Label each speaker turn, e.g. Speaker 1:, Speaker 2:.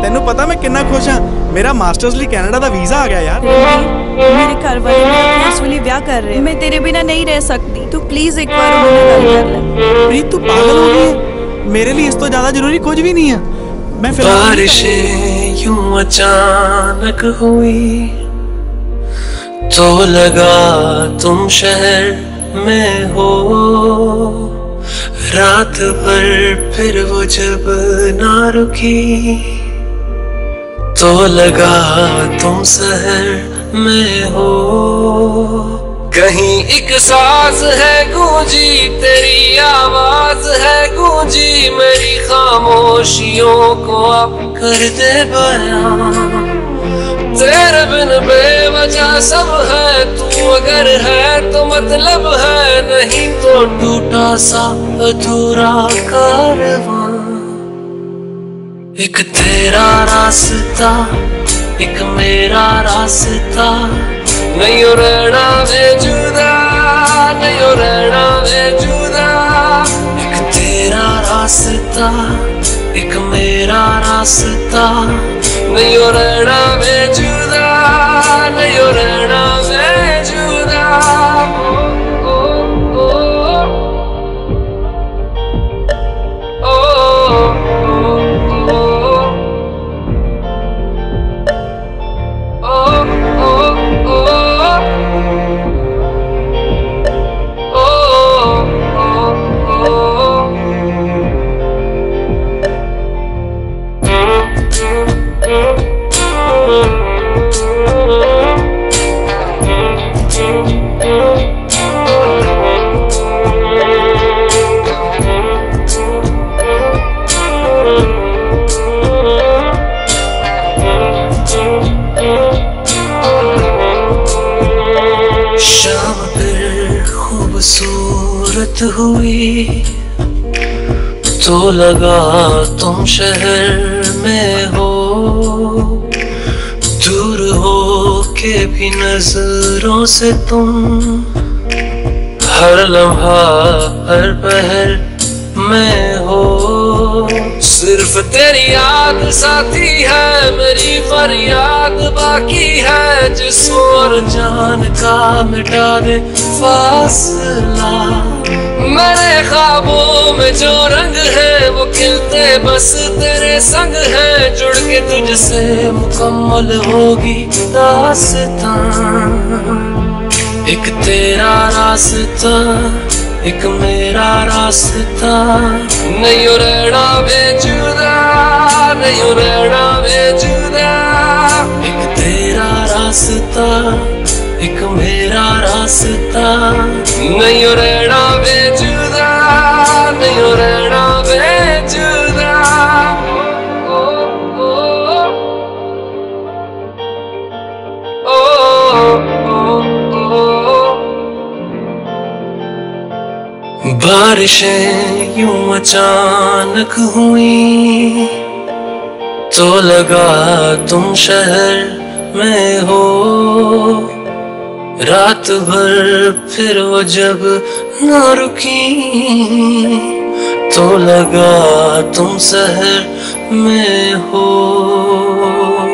Speaker 1: तेनू पता मैं कितना खुश हाँ, मेरा मास्टर्स लिए कनाडा दा वीजा आ गया यार।
Speaker 2: मेरे घर वाले पीसफुली ब्याह कर रहे हैं, मैं तेरे बिना नहीं रह सकती। तू प्लीज एक बार उन्हें गल कर ले।
Speaker 1: प्रीत तू पागल हो गई है, मेरे लिए इस तो ज्यादा जरूरी कुछ भी नहीं है। मैं
Speaker 3: बारिशें यूं अचानक हुई तो लगा तुम शहर में हो, रात भर फिर वो जब ना रुकी तो लगा तुम शहर में हो। कहीं एक साज है गूंजी तेरी आवाज है गूंजी, मेरी खामोशियों को आप कर दे बयां। तेरे बिन बेवजह सब है, तू अगर है तो मतलब है, नहीं तो टूटा सा अधूरा कारवां। एक तेरा रास्ता एक मेरा रास्ता, नहीं रहना बेजुदा नहीं रहना बेजुदा। एक तेरा रास्ता एक मेरा रास्ता, नहीं रहना बेजुदा नहीं रहना बेजुदा। ओ ओ ओ खूबसूरत हुई तो लगा तुम शहर में हो, दूर हो के भी नजरों से तुम हर लम्हा हर पहर में हो। सिर्फ तेरी याद साथी है, मेरी फरियाद बाकी है, जिस्म और जान का मिटा दे फासला। मेरे ख्वाबों में जो रंग है वो खिलते बस तेरे संग है, जुड़ के तुझसे मुकम्मल होगी दास्तां। एक तेरा रास्ता एक मेरा रास्ता, नहीं रहना बेजुदा नहीं रहना बेजुदा। एक तेरा रास्ता एक मेरा रास्ता, नहीं रहना बेजुदा नहीं रहना बेजुदा। ओ ओ ओ ओ बारिशें यूं अचानक हुई तो लगा तुम शहर में हो, रात भर फिर वो जब ना रुकी तो लगा तुम शहर में हो।